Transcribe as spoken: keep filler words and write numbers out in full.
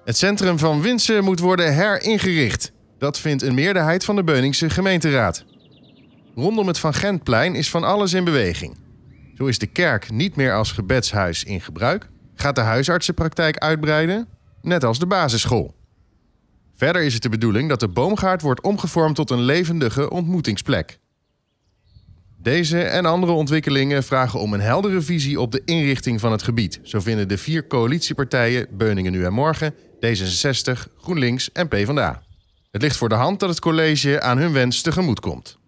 Het centrum van Winssen moet worden heringericht. Dat vindt een meerderheid van de Beuningse gemeenteraad. Rondom het Van Gentplein is van alles in beweging. Zo is de kerk niet meer als gebedshuis in gebruik, gaat de huisartsenpraktijk uitbreiden, net als de basisschool. Verder is het de bedoeling dat de boomgaard wordt omgevormd tot een levendige ontmoetingsplek. Deze en andere ontwikkelingen vragen om een heldere visie op de inrichting van het gebied. Zo vinden de vier coalitiepartijen Beuningen Nu en Morgen, D zesenzestig, GroenLinks en PvdA. Het ligt voor de hand dat het college aan hun wens tegemoet komt.